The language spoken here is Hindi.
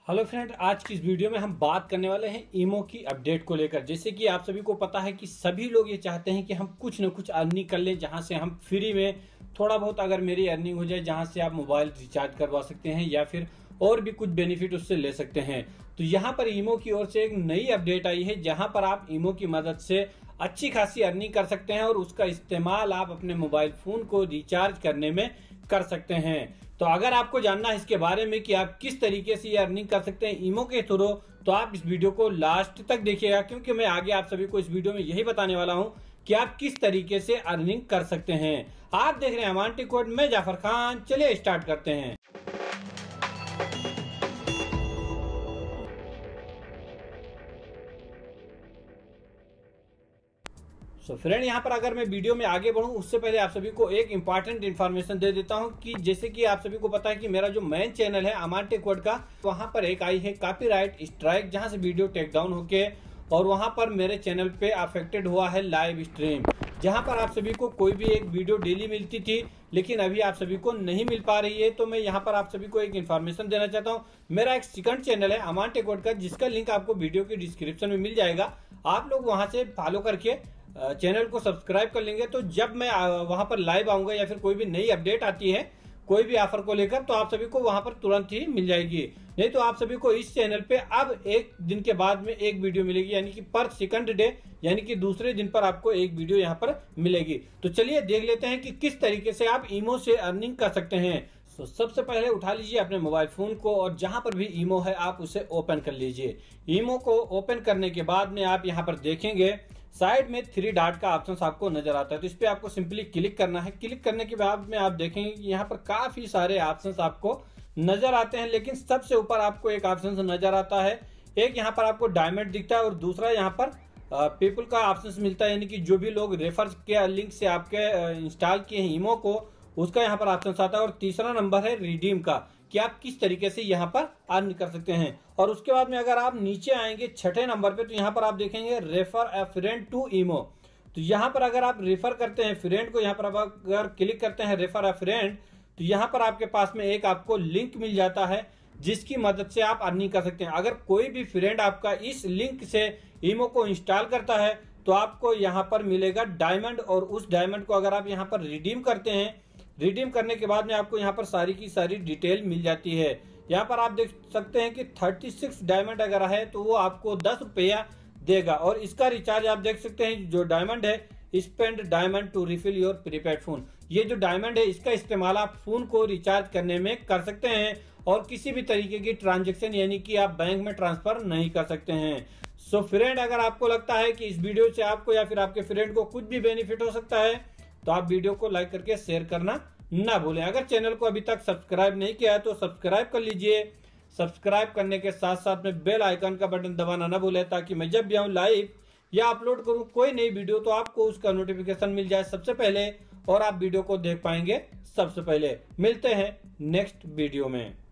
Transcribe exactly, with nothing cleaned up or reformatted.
हेलो फ्रेंड, आज की इस वीडियो में हम बात करने वाले हैं ईमो की अपडेट को लेकर। जैसे कि आप सभी को पता है कि सभी लोग ये चाहते हैं कि हम कुछ न कुछ अर्निंग कर लें, जहां से हम फ्री में थोड़ा बहुत अगर मेरी अर्निंग हो जाए, जहां से आप मोबाइल रिचार्ज करवा सकते हैं या फिर और भी कुछ बेनिफिट उससे ले सकते हैं। तो यहाँ पर ईमो की ओर से एक नई अपडेट आई है, जहां पर आप ईमो की मदद से अच्छी खासी अर्निंग कर सकते हैं और उसका इस्तेमाल आप अपने मोबाइल फोन को रिचार्ज करने में कर सकते हैं। तो अगर आपको जानना है इसके बारे में कि आप किस तरीके से ये अर्निंग कर सकते हैं ईमो के थ्रू, तो आप इस वीडियो को लास्ट तक देखिएगा, क्योंकि मैं आगे आप सभी को इस वीडियो में यही बताने वाला हूं कि आप किस तरीके से अर्निंग कर सकते हैं। आप देख रहे हैं अमान टेक वर्ल्ड, मैं जाफर खान। चलिए स्टार्ट करते हैं। सो फ्रेंड, यहाँ पर अगर मैं वीडियो में आगे बढ़ूँ उससे पहले आप सभी को एक इंपॉर्टेंट इन्फॉर्मेशन दे देता हूँ कि जैसे कि आप सभी को पता है कि मेरा जो मेन चैनल है अमान टेक वर्ल्ड का, वहाँ पर एक आई है कॉपीराइट स्ट्राइक, जहाँ से वीडियो टेक डाउन होके और वहाँ पर मेरे चैनल पे अफेक्टेड हुआ है लाइव स्ट्रीम, जहाँ पर आप सभी को कोई भी एक वीडियो डेली मिलती थी, लेकिन अभी आप सभी को नहीं मिल पा रही है। तो मैं यहाँ पर आप सभी को एक इन्फॉर्मेशन देना चाहता हूँ। मेरा एक सेकंड चैनल है अमान टेक वर्ल्ड का, जिसका लिंक आपको वीडियो की डिस्क्रिप्शन में मिल जाएगा। आप लोग वहां से फॉलो करके चैनल को सब्सक्राइब कर लेंगे, तो जब मैं वहां पर लाइव आऊंगा या फिर कोई भी नई अपडेट आती है कोई भी ऑफर को लेकर, तो आप सभी को वहां पर तुरंत ही मिल जाएगी। नहीं तो आप सभी को इस चैनल पे अब एक दिन के बाद में एक वीडियो मिलेगी, यानी कि पर सेकंड डे, यानी कि दूसरे दिन पर आपको एक वीडियो यहाँ पर मिलेगी। तो चलिए देख लेते हैं कि किस तरीके से आप ईमो से अर्निंग कर सकते हैं। तो सबसे पहले उठा लीजिए अपने मोबाइल फोन को और जहां पर भी ईमो है आप उसे ओपन कर लीजिए। ईमो को ओपन करने के बाद में आप यहाँ पर देखेंगे साइड में थ्री डॉट का ऑप्शन आपको नजर आता है, तो इस पे आपको सिंपली क्लिक करना है। क्लिक करने के बाद में आप देखेंगे कि यहाँ पर काफी सारे ऑप्शंस आपको नजर आते हैं, लेकिन सबसे ऊपर आपको एक ऑप्शन नजर आता है। एक यहाँ पर आपको डायमंड दिखता है और दूसरा यहाँ पर पीपल का ऑप्शन मिलता है, यानी कि जो भी लोग रेफर के लिंक से आपके इंस्टॉल किए हैं ईमो को, उसका यहाँ पर ऑप्शन आता है। और तीसरा नंबर है रिडीम का, कि आप किस तरीके से यहाँ पर अर्न कर सकते हैं। और उसके बाद में अगर आप नीचे आएंगे छठे नंबर पे, तो यहाँ पर आप देखेंगे refer a friend to Imo. तो यहाँ पर अगर आप रेफर करते हैं फ्रेंड को, यहाँ पर आप अगर क्लिक करते हैं रेफर अ फ्रेंड, तो यहाँ पर आपके पास में एक आपको लिंक मिल जाता है, जिसकी मदद से आप अर्निंग कर सकते हैं। अगर कोई भी फ्रेंड आपका इस लिंक से ईमो को इंस्टॉल करता है तो आपको यहाँ पर मिलेगा डायमंड, और उस डायमंड को अगर आप यहाँ पर रिडीम करते हैं, रिडीम करने के बाद में आपको यहाँ पर सारी की सारी डिटेल मिल जाती है। यहाँ पर आप देख सकते हैं कि छत्तीस डायमंड अगर है तो वो आपको दस रुपया देगा। और इसका रिचार्ज आप देख सकते हैं, जो डायमंड है, spend diamond to refill your prepaid phone. ये जो डायमंड है इसका इस्तेमाल आप फोन को रिचार्ज करने में कर सकते हैं और किसी भी तरीके की ट्रांजेक्शन यानी कि आप बैंक में ट्रांसफर नहीं कर सकते हैं। सो फ्रेंड, अगर आपको लगता है कि इस वीडियो से आपको या फिर आपके फ्रेंड को कुछ भी बेनिफिट हो सकता है, तो आप वीडियो को लाइक करके शेयर करना ना भूलें। अगर चैनल को अभी तक सब्सक्राइब नहीं किया है तो सब्सक्राइब कर लीजिए। सब्सक्राइब करने के साथ साथ में बेल आइकन का बटन दबाना ना भूलें, ताकि मैं जब भी आऊँ लाइव या अपलोड करूं कोई नई वीडियो तो आपको उसका नोटिफिकेशन मिल जाए सबसे पहले और आप वीडियो को देख पाएंगे सबसे पहले। मिलते हैं नेक्स्ट वीडियो में।